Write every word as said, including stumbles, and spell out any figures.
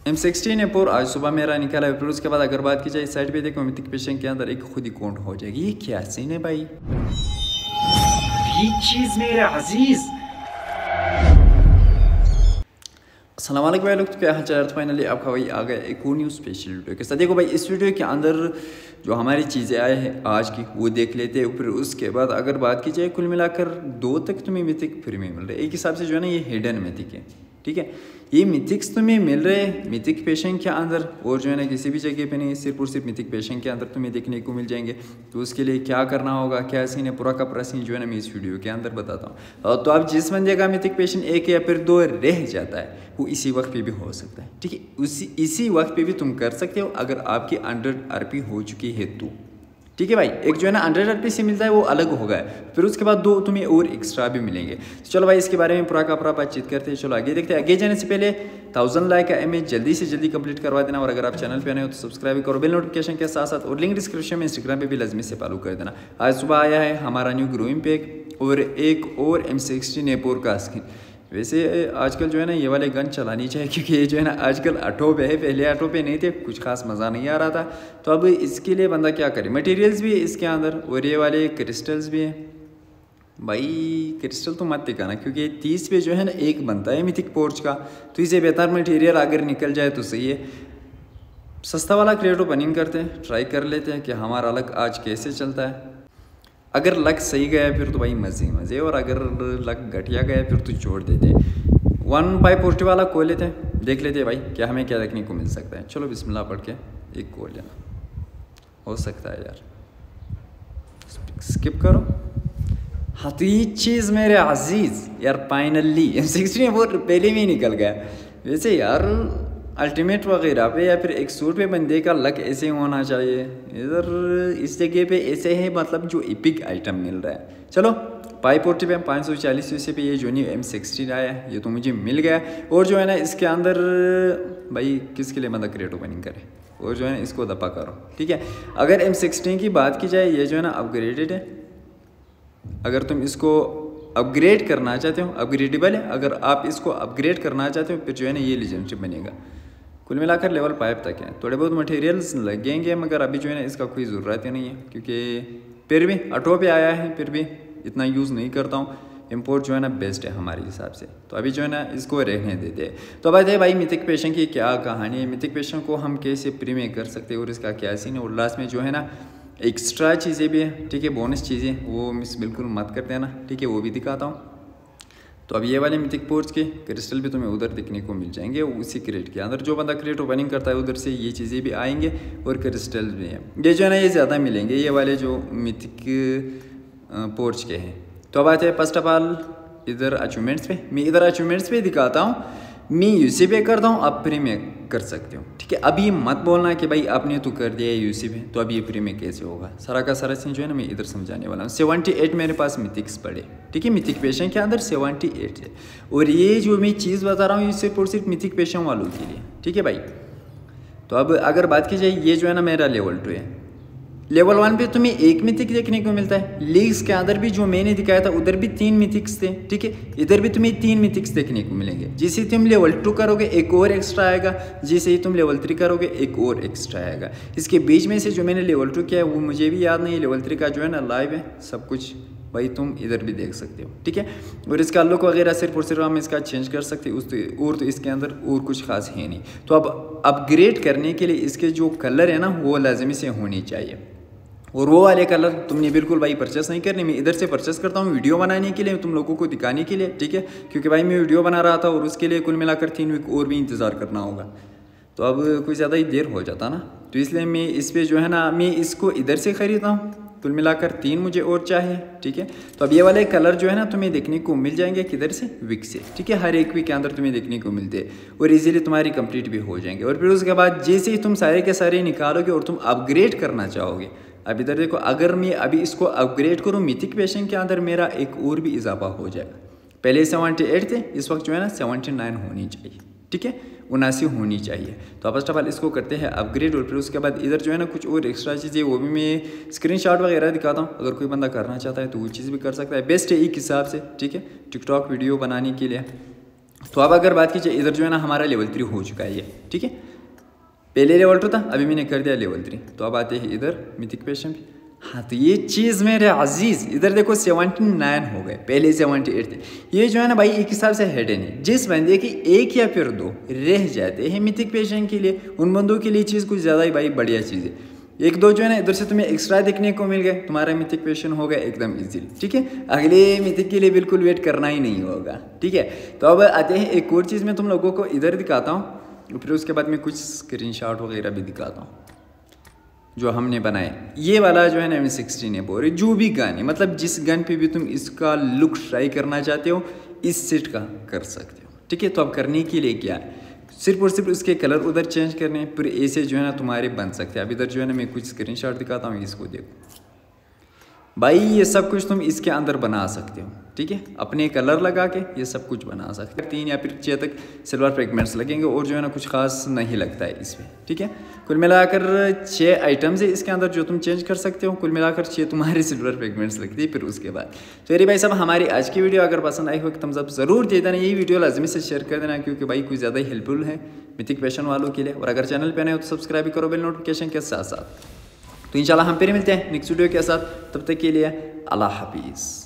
M sixteen A four आज सुबह मेरा निकाला है। फिर उसके बाद अगर बात की जाए इस साइड पे देखो मिथिक पेशेंट के अंदर एक खुद ही काउंट हो जाएगी। ये क्या सीन है भाई, ये चीज मेरे अजीज। अस्सलाम वालेकुम भाई लोग, तो क्या हाल चाल है। फाइनली आपका भाई आ गया एक और न्यू स्पेशल वीडियो के साथ। देखो भाई इस वीडियो के अंदर जो हमारी चीज़ें आए हैं आज की वो देख लेते हैं। फिर उसके बाद अगर बात की जाए कुल मिलाकर दो तक तुम्हें मिथिक फ्री में मिल रहे हैं। एक हिसाब से जो है ना ये हिडन मिथिक है, ठीक है। ये मिथिक्स तुम्हें मिल रहे हैं मिथिक पेशेंट के अंदर और जो है ना किसी भी जगह पे नहीं, सिर्फ और सिर्फ मिथिक पेशेंट के अंदर तुम्हें देखने को मिल जाएंगे। तो उसके लिए क्या करना होगा, क्या सीन है, पूरा का पूरा सीन जो है ना मैं इस वीडियो के अंदर बताता हूँ। तो अब जिस बंदे का मिथिक पेशेंट एक या फिर दो रह जाता है वो इसी वक्त पे भी हो सकता है, ठीक है। उसी इसी वक्त पे भी तुम कर सकते हो अगर आपकी हंड्रेड आरपी हो चुकी है तो, ठीक है भाई। एक जो है ना हंड्रेड आरपी से मिलता है वो अलग होगा, फिर उसके बाद दो तुम्हें और एक्स्ट्रा भी मिलेंगे। तो चलो भाई इसके बारे में पूरा का पूरा बातचीत करते हैं। चलो आगे देखते हैं। आगे जाने से पहले थाउजेंड लाइक का एम जल्दी से जल्दी कंप्लीट करवा देना, और अगर आप चैनल पे नए हो तो सब्सक्राइब करो बेल नोटिफिकेशन के साथ साथ, और लिंक डिस्क्रिप्शन में इंस्टाग्राम पे भी लाजमी से फॉलो कर देना। आज सुबह आया है हमारा न्यू ग्रोइंग पैक और एक और एम सिक्सटीन ए फोर का स्किन। वैसे आजकल जो है ना ये वाले गन चलानी चाहिए, क्योंकि ये जो है ना आजकल ऑटो पे है, पहले ऑटो पे नहीं थे, कुछ खास मज़ा नहीं आ रहा था। तो अब इसके लिए बंदा क्या करे, मटेरियल्स भी है इसके अंदर और ये वाले क्रिस्टल्स भी हैं। भाई क्रिस्टल तो मत दिखाना, क्योंकि तीस पे जो है ना एक बनता है मिथिक पोर्च का, तो इसे बेहतर मटेरियल अगर निकल जाए तो सही है। सस्ता वाला क्रिएट ओपनिंग करते हैं, ट्राई कर लेते हैं कि हमारा लक आज कैसे चलता है। अगर लक सही गया फिर तो भाई मज़े मज़े, और अगर लक घटिया गया फिर तो छोड़ देते हैं। वन बाई फोर्टी वाला खोल लेते हैं, देख लेते हैं भाई क्या हमें क्या देखने को मिल सकता है। चलो बिस्मिल्लाह पढ़ के एक खोल लेना, हो सकता है यार। स्किप करो। हाँ तो ये चीज़ मेरे अजीज़ यार फाइनली एम सिक्सटीन वो पहले में ही निकल गया। वैसे यार अल्टीमेट वगैरह पे या फिर एक सूट पे बंदे का लक ऐसे होना चाहिए, इधर इस जगह पे ऐसे है मतलब जो इपिक आइटम मिल रहा है। चलो पाई फोर्टी पे पाँच सौ चालीस वैसे पे ये जो न्यू एम सिक्सटीन आया है ये तो मुझे मिल गया। और जो है ना इसके अंदर भाई किसके लिए बंदा क्रिएट ओपनिंग करे, और जो है ना इसको दपा करो, ठीक है। अगर एम सिक्सटीन की बात की जाए ये जो है ना अपग्रेडेड है, अगर तुम इसको अपग्रेड करना चाहते हो अपग्रेडेबल है। अगर आप इसको अपग्रेड करना चाहते हो फिर जो है ना ये लेजेंडरी बनेगा। कुल मिलाकर लेवल फाइव तक है, थोड़े बहुत मटेरियल्स लगेंगे मगर अभी जो है ना इसका कोई ज़रूरत ही नहीं है, क्योंकि फिर भी ऑटो पे आया है, फिर भी इतना यूज़ नहीं करता हूँ। इंपोर्ट जो है ना बेस्ट है हमारे हिसाब से, तो अभी जो है ना इसको रहने देते हैं। तो बात है भाई मिथिक पेशेंट की क्या कहानी है, मिथिक पेशेंट को हम कैसे प्री में कर सकते हैं और इसका क्या सीन है। और लास्ट में जो है ना एक्स्ट्रा चीज़ें भी हैं, ठीक है, बोनस चीज़ें, वो मिस बिल्कुल मत कर देना, ठीक है, वो भी दिखाता हूँ। तो अब ये वाले मिथिक पोर्च के क्रिस्टल भी तुम्हें उधर दिखने को मिल जाएंगे, उसी क्रेट के अंदर जो बंदा क्रेट ओपनिंग करता है उधर से ये चीज़ें भी आएंगे और क्रिस्टल भी हैं। ये जो है ना ये ज़्यादा मिलेंगे ये वाले जो मिथिक पोर्च के हैं। तो अब आते हैं फर्स्ट ऑफ ऑल इधर अचीवमेंट्स पे। मैं इधर अचीवमेंट्स पे दिखाता हूँ, मैं यूसी पे करता हूँ, आप फ्री में कर सकते हो, ठीक है। अब ये मत बोलना कि भाई आपने तो कर दिया है यूसी पे तो अब ये फ्री में कैसे होगा। सारा का सारा सीन जो है ना मैं इधर समझाने वाला हूँ। सेवेंटी एट मेरे पास मिथिक्स पड़े, ठीक है, मिथिक पेशेंट के अंदर सेवेंटी एट है। और ये जो मैं चीज़ बता रहा हूँ ये सिर्फ और सिर्फ मिथिक पेशेंट वालों के लिए, ठीक है भाई। तो अब अगर बात की जाए ये जो है ना मेरा लेवल टू है। लेवल वन पे तुम्हें एक मिथिक देखने को मिलता है, लीग्स के अंदर भी जो मैंने दिखाया था उधर भी तीन मिथिक्स थे, ठीक है। इधर भी तुम्हें तीन मिथिक्स देखने को मिलेंगे। जिसे तुम लेवल टू करोगे एक और एक्स्ट्रा आएगा, जिसे ही तुम लेवल थ्री करोगे एक और एक्स्ट्रा आएगा। इसके बीच में से जो मैंने लेवल टू किया है वो मुझे भी याद नहीं, लेवल थ्री का जो है ना लाइव है सब कुछ भाई, तुम इधर भी देख सकते हो, ठीक है। और इसका लुक वगैरह सिर्फ और सिर्फ हम इसका चेंज कर सकते हैं, उस तो और तो इसके अंदर और कुछ खास है नहीं। तो अब अपग्रेड करने के लिए इसके जो कलर है ना वो लाजमी से होनी चाहिए, और वो वाले कलर तुमने बिल्कुल भाई परचेस नहीं करने। मैं इधर से परचेस करता हूँ वीडियो बनाने के लिए, तुम लोगों को दिखाने के लिए, ठीक है, क्योंकि भाई मैं वीडियो बना रहा था और उसके लिए कुल मिलाकर तीन वीक और भी इंतज़ार करना होगा, तो अब कोई ज़्यादा ही देर हो जाता ना। तो इसलिए मैं इस पर जो है ना मैं इसको इधर से ख़रीदता हूँ, कुल मिलाकर तीन मुझे और चाहिए, ठीक है। तो अब ये वाले कलर जो है ना तुम्हें देखने को मिल जाएंगे किधर से, विक से, ठीक है। हर एक वीक के अंदर तुम्हें देखने को मिलते हैं और इजीली तुम्हारी कंप्लीट भी हो जाएंगे। और फिर उसके बाद जैसे ही तुम सारे के सारे निकालोगे और तुम अपग्रेड करना चाहोगे, अब इधर देखो, अगर मैं अभी इसको अपग्रेड करूँ मिथिक पेशेंट के अंदर मेरा एक और भी इजाफा हो जाएगा। पहले सेवेंटी एट थे, इस वक्त जो है ना सेवेंटी नाइन होनी चाहिए, ठीक है, उनासी होनी चाहिए। तो फर्स्ट ऑफ ऑल इसको करते हैं अपग्रेड, और फिर उसके बाद इधर जो है ना कुछ और एक्स्ट्रा चीज़ें वो भी मैं स्क्रीनशॉट वगैरह दिखाता हूँ। अगर कोई बंदा करना चाहता है तो वो चीज़ भी कर सकता है, बेस्ट है एक हिसाब से, ठीक है, टिकटॉक वीडियो बनाने के लिए। तो अब अगर बात कीजिए इधर जो है ना हमारा लेवल थ्री हो चुका है ये, ठीक है। पहले लेवल टू था, अभी मैंने कर दिया लेवल थ्री। तो अब आते हैं इधर मिथिक पेशन पे। हाँ तो ये चीज़ मेरे अजीज़ इधर देखो सेवेंटी नाइन हो गए, पहले सेवेंटी एट थे। ये जो है ना भाई एक हिसाब से हेड है नहीं, जिस बंदे की एक या फिर दो रह जाते हैं मिथिक पेशन के लिए, उन बंदों के लिए चीज़ कुछ ज़्यादा ही भाई बढ़िया चीज़ है। एक दो जो है ना इधर से तुम्हें एक्स्ट्रा देखने को मिल गए, तुम्हारा मिथिक पेशन हो गया एकदम इजीली, ठीक है। अगले मिथिक के लिए बिल्कुल वेट करना ही नहीं होगा, ठीक है। तो अब आते हैं एक और चीज़ मैं तुम लोगों को इधर दिखाता हूँ, फिर उसके बाद मैं कुछ स्क्रीनशॉट वगैरह भी दिखाता हूँ जो हमने बनाए। ये वाला जो है ना एम सिक्सटीन है बोरे, जो भी गन है मतलब जिस गन पे भी तुम इसका लुक ट्राई करना चाहते हो इस सेट का कर सकते हो, ठीक है। तो अब करने के लिए क्या है, सिर्फ और सिर्फ उसके कलर उधर चेंज करने हैं, फिर ऐसे जो है ना तुम्हारे बन सकते हैं। अब इधर जो है ना मैं कुछ स्क्रीनशॉट दिखाता हूँ, इसको देखो भाई, ये सब कुछ तुम इसके अंदर बना सकते हो, ठीक है। अपने कलर लगा के ये सब कुछ बना सकते हो। तीन या फिर छः तक सिल्वर फ्रेगमेंट्स लगेंगे और जो है ना कुछ खास नहीं लगता है इसमें, ठीक है। कुल मिलाकर छः आइटम्स है इसके अंदर जो तुम चेंज कर सकते हो, कुल मिलाकर छः तुम्हारे सिल्वर फ्रेगमेंट्स लगती है। फिर उसके बाद तो मेरे भाई साहब हमारी आज की वीडियो अगर पसंद आई हो तो थम्स अप जरूर दे देना, ये वीडियो लाजमी से शेयर कर देना क्योंकि भाई कुछ ज़्यादा ही हेल्पफुल है मिथिक पैशन वालों के लिए। और अगर चैनल पे नए हो तो सब्सक्राइब करो बेल नोटिफिकेशन के साथ साथ। तो इंशाल्लाह हम फिर मिलते हैं नेक्स्ट वीडियो के साथ, तब तक के लिए अल्लाह हाफिज़।